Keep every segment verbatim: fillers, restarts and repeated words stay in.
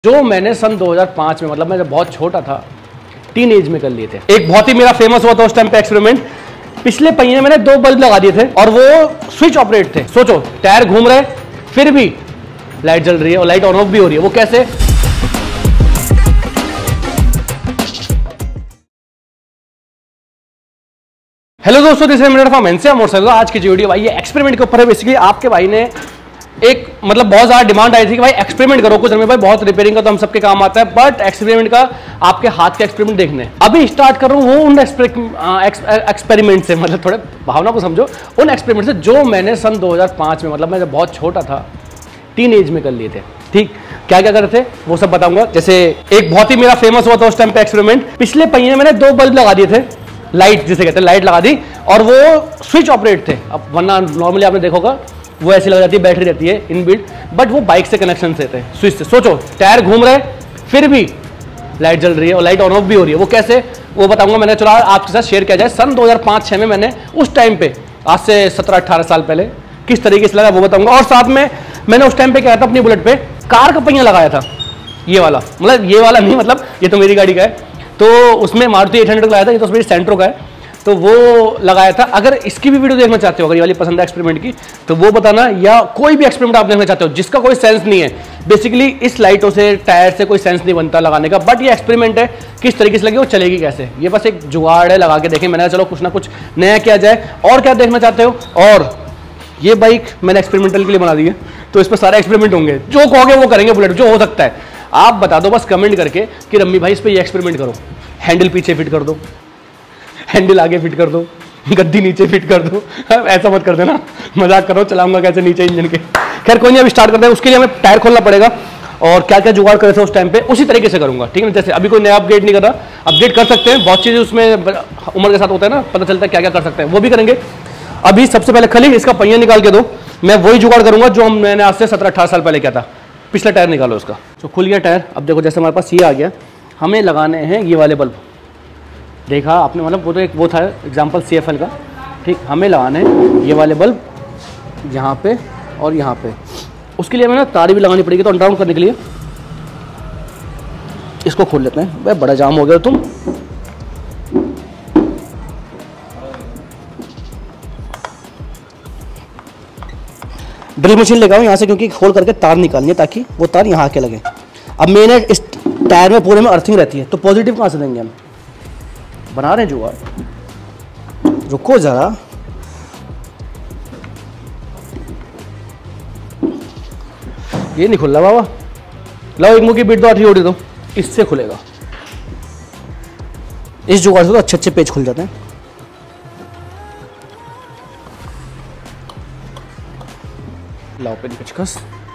जो मैंने सन दो हज़ार पाँच में, मतलब मैं जब बहुत छोटा था, टीन एज में कर लिए थे। एक बहुत ही मेरा फेमस हुआ था उस टाइम पे एक्सपेरिमेंट। पिछले पहिए में मैंने दो बल्ब लगा दिए थे और वो स्विच ऑपरेट थे। सोचो, टायर घूम रहे फिर भी लाइट जल रही है और लाइट ऑन ऑफ भी हो रही है। वो कैसे? हेलो दोस्तों, this is minute from NCR motorcycle. आज की जो वीडियो भाई ये एक्सपेरिमेंट के ऊपर है। बेसिकली आपके भाई ने एक मतलब बहुत ज्यादा डिमांड आई थी कि भाई एक्सपेरिमेंट करो कुछ। भाई बहुत रिपेयरिंग का तो हम सबके काम आता है, बट एक्सपेरिमेंट का आपके हाथ के एक्सपेरिमेंट देखने अभी स्टार्ट कर रहा हूँ। वो उन एक्सपेरिमेंट से, मतलब थोड़े भावना को समझो, उन एक्सपेरिमेंट से जो मैंने सन दो हज़ार पाँच में, मतलब मैं जब बहुत छोटा था, टीन एज में कर लिए थे। ठीक, क्या क्या कर रहे थे वो सब बताऊंगा। जैसे एक बहुत ही मेरा फेमस हुआ था उस टाइम पे एक्सपेरिमेंट। पिछले पहिए में मैंने दो बल्ब लगा दिए थे, लाइट जिसे कहते हैं, लाइट लगा दी और वो स्विच ऑपरेट थे। अब वरना नॉर्मली आपने देखा होगा वो ऐसी लग जाती है, बैटरी रहती है इनबिल्ट, बट वो बाइक से कनेक्शन से थे, स्विच से। सोचो, टायर घूम रहे फिर भी लाइट जल रही है और लाइट ऑन ऑफ भी हो रही है। वो कैसे, वो बताऊंगा। मैंने चला आपके साथ शेयर किया जाए। सन दो हज़ार पाँच छह में मैंने उस टाइम पे, आज से सत्रह अठारह साल पहले, किस तरीके से लगा वो बताऊंगा। और साथ में मैंने उस टाइम पे क्या था, अपनी बुलेट पे कार का पहिया लगाया था, ये वाला, मतलब ये वाला नहीं, मतलब ये तो मेरी गाड़ी का है, तो उसमें मारुति एट हंड्रेड का लगाया था। ये तो मेरी सेंट्रो का है, तो वो लगाया था। अगर इसकी भी वीडियो देखना चाहते हो, अगर ये वाली पसंद है एक्सपेरिमेंट की, तो वो बताना। या कोई भी एक्सपेरिमेंट आप देखना चाहते हो जिसका कोई सेंस नहीं है, बेसिकली इस लाइटों से, टायर से कोई सेंस नहीं बनता लगाने का, बट ये एक्सपेरिमेंट है, किस तरीके से लगे, वो चलेगी कैसे, ये बस एक जुगाड़ है, लगा के देखें। मैंने कहा चलो कुछ ना कुछ नया किया जाए। और क्या देखना चाहते हो? और ये बाइक मैंने एक्सपेरिमेंटल के लिए बना दी है, तो इस पर सारे एक्सपेरिमेंट होंगे। जो कहोगे वो करेंगे, बुलेट जो हो सकता है। आप बता दो बस कमेंट करके कि रम्मी भाई इस पर ये एक्सपेरिमेंट करो, हैंडल पीछे फिट कर दो, हैंडल आगे फिट कर दो, गद्दी नीचे फिट कर दो। ऐसा मत कर देना, मजाक करो, चलाऊंगा कैसे नीचे इंजन के। खैर कोई नहीं, अभी स्टार्ट करते हैं। उसके लिए हमें टायर खोलना पड़ेगा और क्या क्या जुगाड़ करे थे उस टाइम पे, उसी तरीके से करूंगा। ठीक है, जैसे अभी कोई नया अपग्रेड नहीं कर रहा, अपग्रेड कर सकते हैं, बहुत चीजें उसमें उम्र के साथ होता है ना, पता चलता है क्या क्या कर सकते हैं, वो भी करेंगे। अभी सबसे पहले खाली इसका पहिया निकाल के दो। मैं वही जुगाड़ करूंगा जो हम मैंने आज से सत्रह अठारह साल पहले किया था। पिछला टायर निकालो उसका। तो खुल गया टायर। अब देखो, जैसे हमारे पास ये आ गया, हमें लगाने हैं ये वाले बल्ब। देखा आपने, मतलब वो तो एक वो था एग्जांपल सी एफ एल का। ठीक, हमें लगाने हैं ये वाले बल्ब यहाँ पे और यहाँ पे। उसके लिए हमें ना तार भी लगानी पड़ेगी, तो अनडाउन करने के लिए इसको खोल लेते हैं। भाई बड़ा जाम हो गया तुम। ड्रिल मशीन लगाओ यहाँ से, क्योंकि खोल करके तार निकालनी है ताकि वो तार यहाँ आके लगे। अब मैंने इस टायर में पूरे में अर्थिंग रहती है, तो पॉजिटिव कहाँ से देंगे हम? बना रहे हैं जुगाड़। रुको जरा, ये नहीं खुल रहा बाबा। लाओ एक मुंह की बीट दो, आठी उड़ी दो, इससे खुलेगा। इस जुगाड़ से तो अच्छे अच्छे पेज खुल जाते हैं। लाओ पे कचकस।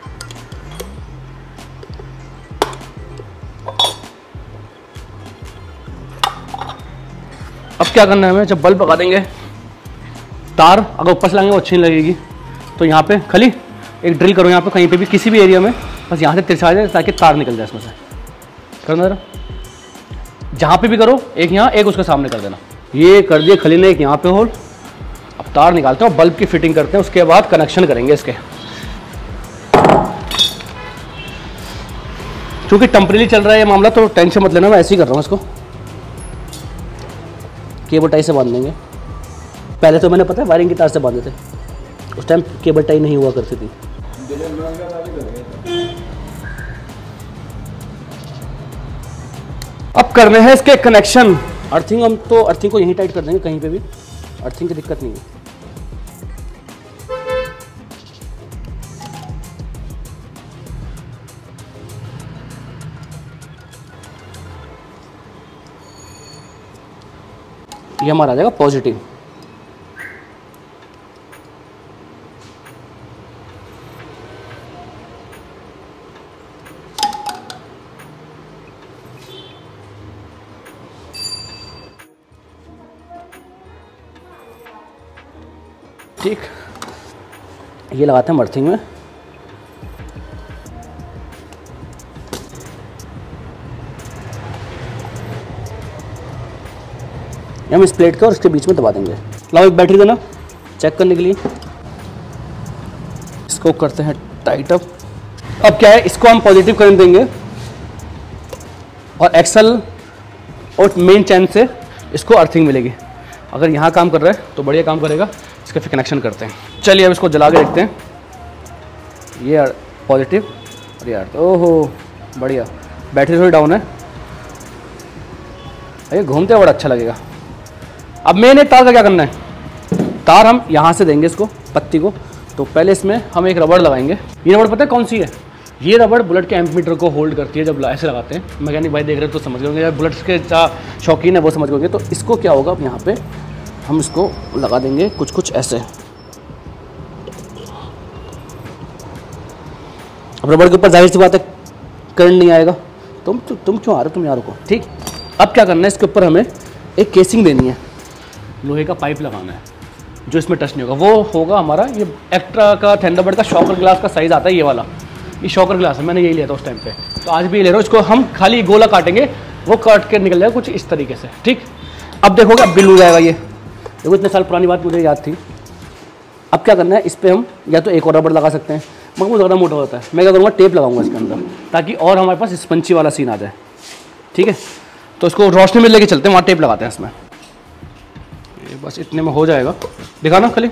अब क्या करना है हमें, जब बल्ब लगा देंगे, तार अगर ऊपर से लगाएंगे वो अच्छी नहीं लगेगी, तो यहाँ पे खाली एक ड्रिल करो, यहाँ पे कहीं पे भी किसी भी एरिया में, बस यहाँ से तिरछा जाए ताकि तार निकल जाए इसमें से। करना जरा, जहाँ पे भी करो, एक यहाँ एक उसके सामने कर देना। ये कर दिए खली ने, एक यहाँ पे होल। अब तार निकालते हैं, बल्ब की फिटिंग करते हैं, उसके बाद कनेक्शन करेंगे इसके। क्योंकि टेम्परेरी चल रहा है ये मामला, तो टेंशन मत लेना, मैं ऐसे ही कर रहा हूँ इसको। केबल टाई से बांध देंगे। पहले तो मैंने पता है वायरिंग की तार से बांधे थे, उस टाइम केबल टाई नहीं हुआ करती थी। अब करने हैं इसके कनेक्शन। अर्थिंग हम तो अर्थिंग को यहीं टाइट कर देंगे, कहीं पे भी अर्थिंग की दिक्कत नहीं है। ये हमारा आ जाएगा पॉजिटिव। ठीक, ये लगाते हैं अर्थिंग में। हम इस प्लेट को और इसके बीच में दबा देंगे। लाओ एक बैटरी देना चेक करने के लिए। इसको करते हैं टाइट अप। अब क्या है, इसको हम पॉजिटिव करंट देंगे और एक्सल और मेन चैन से इसको अर्थिंग मिलेगी। अगर यहाँ काम कर रहा है तो बढ़िया काम करेगा। इसका फिर कनेक्शन करते हैं। चलिए अब इसको जला के देखते हैं। ये पॉजिटिव और यार ओहो बढ़िया, बैटरी थोड़ी डाउन है, ये घूमते बड़ा अच्छा लगेगा। अब मेन एक तार का क्या करना है, तार हम यहाँ से देंगे इसको पत्ती को। तो पहले इसमें हम एक रबड़ लगाएंगे। ये रबड़ पता है कौन सी है? ये रबड़ बुलेट के एम्पीमीटर को होल्ड करती है। जब ऐसे लगाते हैं, मैकेनिक भाई देख रहे हैं तो समझ गए होंगे, जब बुलेट्स के शौकीन है वो समझ गए होंगे। तो इसको क्या होगा, अब यहाँ पे हम इसको लगा देंगे कुछ कुछ ऐसे। अब रबड़ के ऊपर जाहिर सी बात है करंट नहीं आएगा। तुम तु, तुम क्यों आ रहे हो, तुम यार को ठीक। अब क्या करना है, इसके ऊपर हमें एक केसिंग देनी है, लोहे का पाइप लगाना है जो इसमें टच नहीं होगा। वो होगा हमारा ये एक्ट्रा का थंडरबर्ड का शॉकर ग्लास का साइज़ आता है, ये वाला, ये शॉकर ग्लास है। मैंने यही लिया था उस टाइम पे, तो आज भी ये ले रहा हूँ। इसको हम खाली गोला काटेंगे, वो काट के निकल जाएगा कुछ इस तरीके से, ठीक। अब देखोगे अब भी लूज आएगा। ये देखो इतने साल पुरानी बात मुझे याद थी। अब क्या करना है, इस पर हम या तो एक और रबड़ लगा सकते हैं, मगर वो ज़्यादा मोटा होता है। मैं क्या करूँगा, टेप लगाऊंगा इसके अंदर, ताकि और हमारे पास स्पंची वाला सीन आ जाए, ठीक है। तो इसको रोशनी में लेके चलते हैं, वहाँ टेप लगाते हैं इसमें। ये बस इतने में हो जाएगा, दिखाना खाली।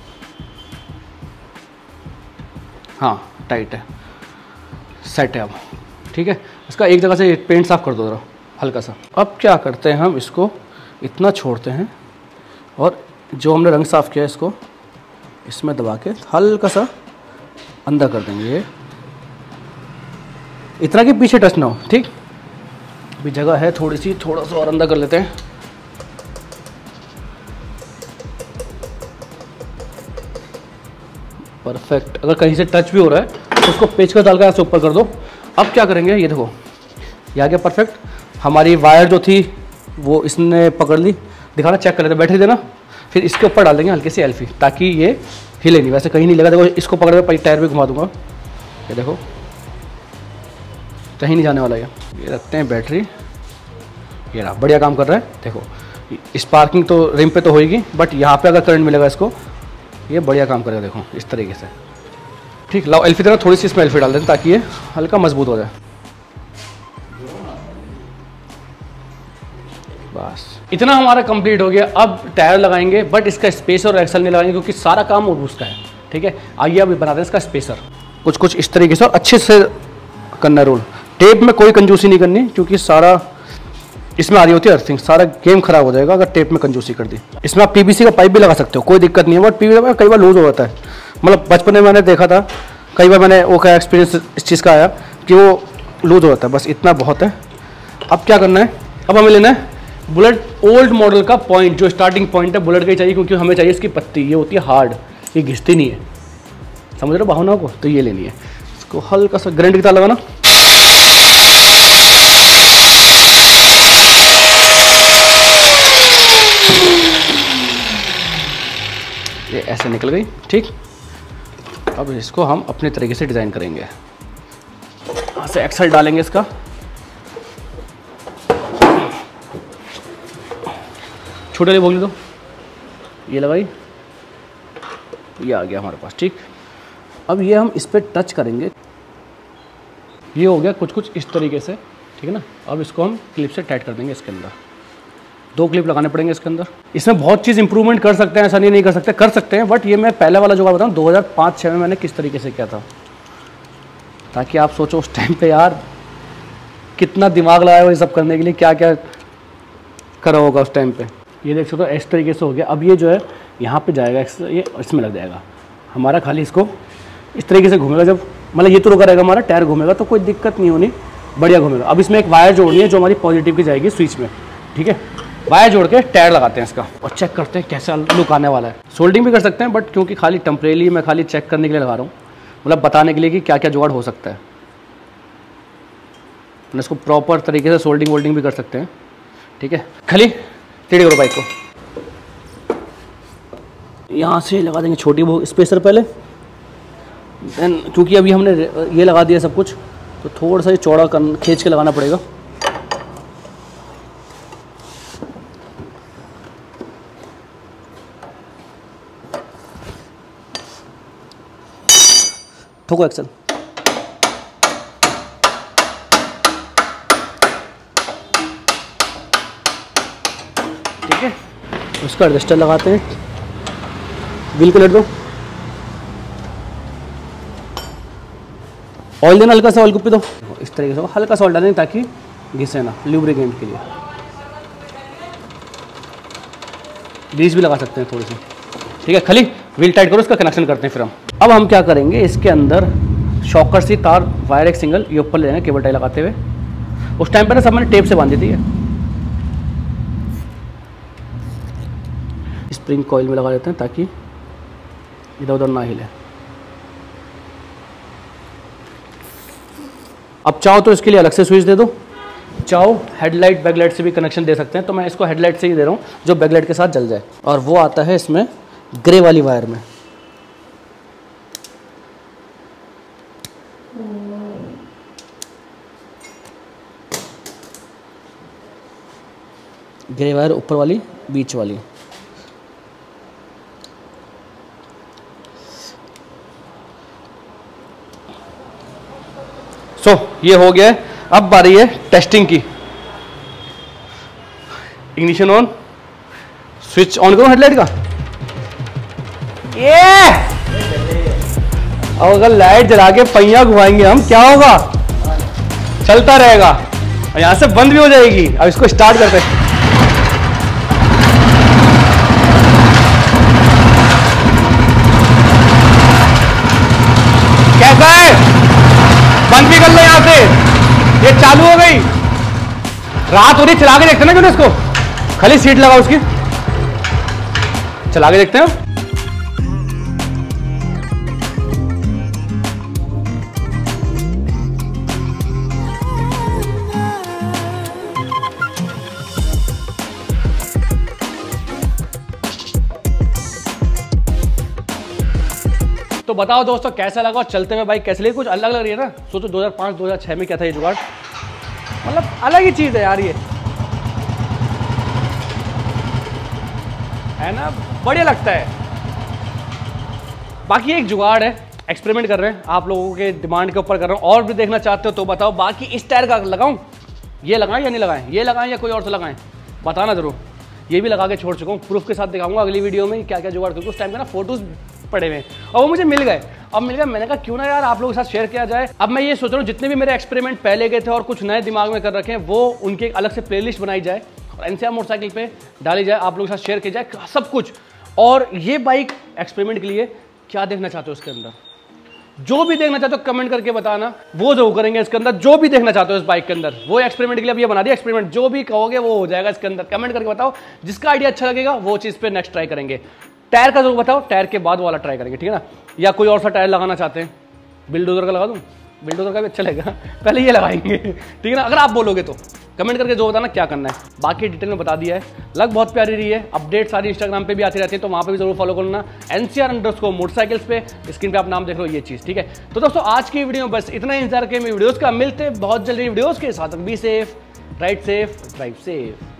हाँ टाइट है, सेट है अब, ठीक है। इसका एक जगह से पेंट साफ कर दो जरा हल्का सा। अब क्या करते हैं, हम इसको इतना छोड़ते हैं और जो हमने रंग साफ किया है इसको इसमें दबा के हल्का सा अंदर कर देंगे। ये इतना कि पीछे टच ना हो, ठीक। अभी जगह है थोड़ी सी, थोड़ा सा और अंदर कर लेते हैं। परफेक्ट। अगर कहीं से टच भी हो रहा है तो उसको पेचकस डाल कर ऐसे ऊपर कर दो। अब क्या करेंगे, ये देखो ये आ गया परफेक्ट। हमारी वायर जो थी वो इसने पकड़ ली, दिखाना चेक कर लेते, बैठे देना। फिर इसके ऊपर डाल देंगे हल्की सी एल्फी, ताकि ये हिले नहीं, वैसे कहीं नहीं लगा। देखो इसको पकड़ के टायर भी घुमा दूंगा, ये देखो कहीं नहीं जाने वाला। ये ये रखते हैं बैटरी, ये रहा, बढ़िया काम कर रहा है। देखो स्पार्किंग तो रिम पे तो होएगी, बट यहाँ पे अगर करंट मिलेगा इसको, ये बढ़िया काम करेगा। देखो इस तरीके से, ठीक। लाओ एल्फी देना, थोड़ी सी इसमें एल्फी डाल दें ताकि ये हल्का मजबूत हो जाए। बस इतना हमारा कंप्लीट हो गया। अब टायर लगाएंगे, बट इसका स्पेसर और एक्सल नहीं लगाएंगे क्योंकि सारा काम उसका है, ठीक है। आइए अभी बनाते हैं इसका स्पेसर, कुछ कुछ इस तरीके से और अच्छे से करना रोल। टेप में कोई कंजूसी नहीं करनी क्योंकि सारा इसमें आ रही होती है अर्थिंग, सारा गेम खराब हो जाएगा अगर टेप में कंजूसी कर दी। इसमें आप पीवीसी का पाइप भी लगा सकते हो, कोई दिक्कत नहीं है, बट पीवीसी का कई बार लूज हो जाता है। मतलब बचपन में मैंने देखा था, कई बार मैंने वो क्या एक्सपीरियंस इस चीज़ का आया कि वो लूज हो जाता है। बस इतना बहुत है। अब क्या करना है, अब हमें लेना है बुलेट ओल्ड मॉडल का पॉइंट, जो स्टार्टिंग पॉइंट है बुलेट का ही चाहिए, क्योंकि हमें चाहिए इसकी पत्ती, ये होती है हार्ड, ये घिसती नहीं है, समझ रहे हो भावनाओं को। तो ये लेनी है, इसको हल्का सा गारंटी की तार लगाना। ये ऐसे निकल गई, ठीक। अब इसको हम अपने तरीके से डिज़ाइन करेंगे। यहाँ से एक्सल डालेंगे इसका, छोटे लिए बोल दो, ये लगाई, ये आ गया हमारे पास, ठीक। अब ये हम इस पर टच करेंगे, ये हो गया कुछ कुछ इस तरीके से, ठीक है ना। अब इसको हम क्लिप से टाइट कर देंगे। इसके अंदर दो क्लिप लगाने पड़ेंगे इसके अंदर। इसमें बहुत चीज़ इंप्रूवमेंट कर सकते हैं, ऐसा नहीं नहीं कर सकते, कर सकते हैं, बट ये मैं पहले वाला जो बताऊँ दो हज़ार पाँच छः में मैंने किस तरीके से किया था, ताकि आप सोचो उस टाइम पे यार कितना दिमाग लगाया हो ये सब करने के लिए, क्या क्या करा होगा उस टाइम पे। ये देख सकते हो इस तरीके से हो गया। अब ये जो है यहाँ पे जाएगा, ये इसमें लग जाएगा हमारा, खाली इसको इस तरीके से घूमेगा। जब मतलब ये तो रुका रहेगा, हमारा टायर घूमेगा तो कोई दिक्कत नहीं होनी, बढ़िया घूमेगा। अब इसमें एक वायर जोड़नी है जो हमारी पॉजिटिव की जाएगी स्विच में, ठीक है। वायर जोड़ के टायर लगाते हैं इसका और चेक करते हैं कैसा लुक आने वाला है। सोल्डिंग भी कर सकते हैं, बट क्योंकि खाली टेम्परेरी मैं खाली चेक करने के लिए लगा रहा हूँ, मतलब बताने के लिए कि क्या क्या जुगाड़ हो सकता है। तो इसको प्रॉपर तरीके से सोल्डिंग वोल्डिंग भी कर सकते हैं, ठीक है। खाली टेढ़ी करो बाइक को, यहाँ से लगा देंगे छोटी वो स्पेसर पहले, देन क्योंकि अभी हमने ये लगा दिया सब कुछ, तो थोड़ा सा ये चौड़ा कर खींच के लगाना पड़ेगा। ठोको एक्सल। ठीक है, उसका एडजस्टर लगाते हैं, व्हील को लेट दो, ऑयल देना, हल्का सा ऑयल कुप्पी दो, इस तरीके से हल्का सा ऑयल डालें ताकि घिसे ना, लुब्रिकेंट के लिए। ग्रीस भी लगा सकते हैं थोड़ी सी, ठीक है। खाली व्हील टाइट करो, इसका कनेक्शन करते हैं फिर हम। अब हम क्या करेंगे, इसके अंदर शॉकर सी तार वायर एक सिंगल ये ऊपर ले जाएंगे केबल टाई लगाते हुए। उस टाइम पर ना सब मैंने टेप से बांधी थी है। स्प्रिंग कॉइल में लगा देते हैं ताकि इधर उधर ना हिले। अब चाहो तो इसके लिए अलग से स्विच दे दो, चाहो हेडलाइट बैकलाइट से भी कनेक्शन दे सकते हैं। तो मैं इसको हेडलाइट से ही दे रहा हूँ जो बैकलाइट के साथ जल जाए, और वो आता है इसमें ग्रे वाली वायर में। ग्रे वायर ऊपर वाली, बीच वाली। सो so, ये हो गया है। अब बारी है टेस्टिंग की। इग्निशन ऑन, स्विच ऑन करो हेडलाइट का। ये अब अगर लाइट जला के पहिया घुमाएंगे हम, क्या होगा, चलता रहेगा और यहां से बंद भी हो जाएगी। अब इसको स्टार्ट करते हैं। कैसा है, बंद भी कर लो यहां से, ये चालू हो गई। रात हो रही, चला के देखते हैं ना क्यों इसको, खाली सीट लगाओ उसकी, चला के देखते हैं। तो बताओ दोस्तों कैसा लगा, और चलते हुए बाइक कैसे लगी। कुछ अलग लग रही है ना। सोचो दो हज़ार पाँच दो हज़ार छह में क्या था ये जुगाड़, मतलब अलग ही चीज़ है यार ये, है ना, बढ़िया लगता है। बाकी एक जुगाड़ है, एक्सपेरिमेंट कर रहे हैं, आप लोगों के डिमांड के ऊपर कर रहा हूँ। और भी देखना चाहते हो तो बताओ। बाकी इस टायर का लगाऊं, ये लगाएं या नहीं लगाएं, ये लगाएं या कोई और से लगाएं, बताना जरूर। ये भी लगा के छोड़ चुका हूँ, प्रूफ के साथ दिखाऊंगा अगली वीडियो में क्या क्या जुगाड़, क्योंकि उस टाइम का ना फोटोज पड़े हुए और वो मुझे मिल गए। अब मिल गए, मैंने कहा क्यों ना यार आप लोगों के साथ शेयर किया जाए। अब मैं ये सोच रहा हूँ जितने भी मेरे एक्सपेरिमेंट पहले गए थे और कुछ नए दिमाग में कर रखे हैं, वो उनकी एक अलग से प्लेलिस्ट बनाई जाए और एनसीआर मोटरसाइकिल पे डाली जाए, आप लोगों के साथ शेयर किया जाए सब कुछ। और ये बाइक एक्सपेरिमेंट के लिए क्या देखना चाहते हो उसके अंदर, जो भी देखना चाहते हो कमेंट करके बताना, वो जो करेंगे इसके अंदर। जो भी देखना चाहते हो इस बाइक के अंदर, वो एक्सपेरिमेंट के लिए अब ये बना दिया एक्सपेरिमेंट, जो भी कहोगे वो हो जाएगा इसके अंदर। कमेंट करके बताओ, जिसका आइडिया अच्छा लगेगा वो चीज़ पे नेक्स्ट ट्राई करेंगे। टायर का जरूर बताओ, टायर के बाद वाला ट्राई करेंगे, ठीक है ना। या कोई और सा टायर लगाना चाहते हैं, बिल्डोजर का लगा दूं, बिल्डोजर का भी अच्छा लगेगा, पहले ये लगाएंगे, ठीक है ना। अगर आप बोलोगे तो कमेंट करके जो बताना क्या करना है। बाकी डिटेल में बता दिया है। लग बहुत प्यारी रही है, अपडेट सारी इंस्टाग्राम पे भी आती रहती है, तो वहाँ पे भी जरूर फॉलो करना, एनसीआर अंडरस्कोर मोटरसाइकिल्स पे। स्क्रीन पे आप नाम देख रहे हो, ये चीज़, ठीक है। तो दोस्तों आज की वीडियो बस इतना ही इंतजार के वीडियोज़ का, मिलते बहुत जल्दी वीडियोज़ के साथ। Be safe, ride safe, drive safe.